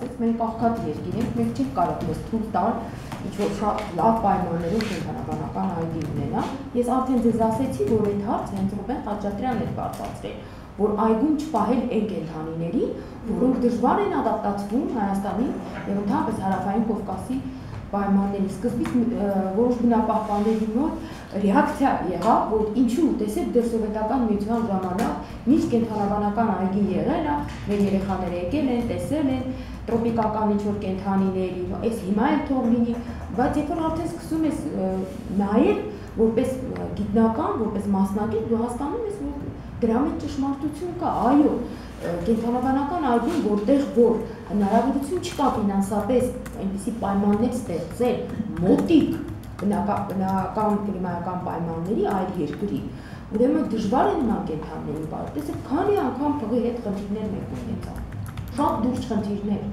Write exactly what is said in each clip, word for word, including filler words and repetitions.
ասեց, մենք աղքատ երկիր ենք, մենք չենք կարող մեզ թույլ տալ ինչ-որ շատ լավ պայմաններով կենտրոնաբանական այգի ունենա։ Ես արդեն ձեզ ասեցի, որ այդ հարցը հենց Ռուբեն Խաչատրյանն էր բարձրացրել, որ այգում չպահել այն կենդանիների, որոնք դժվար են ադապտացվում Հայաստանի եւ ընդհանրապես Հարավային Կովկասի պայմանների։ Սկզբից որոշ բնապահպանների մոտ ռեակցիա եղավ, որ ինչու, տեսեք, դեռ սովետական միության ժամանակ միշտ կենդանաբանական այգի եղել է, մեր երեխաները եկել են, տեսել են տրոպիկական ինչ-որ կենդանիների, այս հիմա էլ թող լինի, բայց երբ որ արդեն սկսում ես նայել որպես գիտնական, որպես մասնագետ, դու հասկանում ես, որ դրա մեջ ճշմարտություն կա, այո, կենդանաբանական այգում, որտեղ որ հնարավորություն չկա ֆինանսապես այնպիսի պայմաններ ստեղծել մոտիկ բնական կլիմայական պայմանների այլ երկրի, ուրեմն դժվար է նման կենդանիներին բարել, տեսեք, քանի անգամ փղի հետ խնդիրներ մենք ունեցանք, շատ լուրջ խնդիրներ։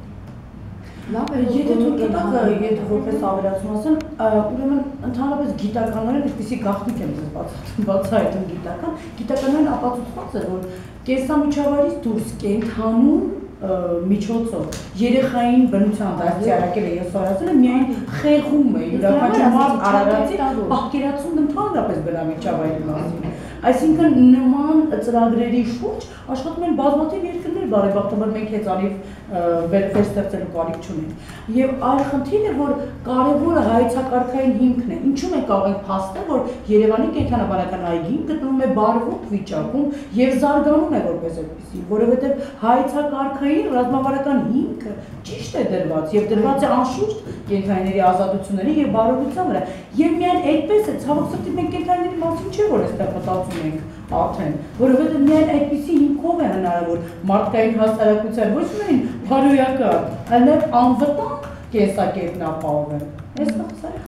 Եթե դուք գիտակ, եթե որպես ավելացում ասեմ, ուրեմն ընդհանրապես գիտականորեն այդպիսի գաղտնիք եմ ձեզ բացահայտում գիտական, գիտականորեն ապացուցված է, որ կենսամիջավայրից դուրս կենդանուն միջոցով երեխային բնության դաստիարակել է ես ասել եմ միայն խեղում է յուրաքանչյուր մարդ արարածի պատկերացում ընդհանրապես բնամիջավայրի մասին է, այսինքն նման ծրագրերի շուրջ աշխատում են բազմաթիվ երկրներ, բարեբախտաբար մենք հեծանիվ վերստեղծելու կարիք չունենք եւ այլ խնդիրն է, որ կարևորը հայեցակարգային հիմքն է, ինչու մենք կարող ենք փաստել, որ Երևանի կենդանաբանական այգին գտնվում է բարվոք վիճակում եւ զարգանում է որպես այդպեսի, որովհետեւ հայեցակարգային ռազմավարական հիմքը ճիշտ է դրված եւ դրված է անշուշտ կենդանիների ազատությունների եւ բարօրության վրա եւ միայն այդպես է, ցավոք սրտի մենք կենդանիների մասին չէ որ այստեղ մտածում ենք արդեն, որովհետեւ միայն այդպիսի հիմքով է հնարավոր մարդկային հասարակության ոչ միայն բարոյական, այլ նաեւ անվտանգ կենսակերպն ապահովել։ Այս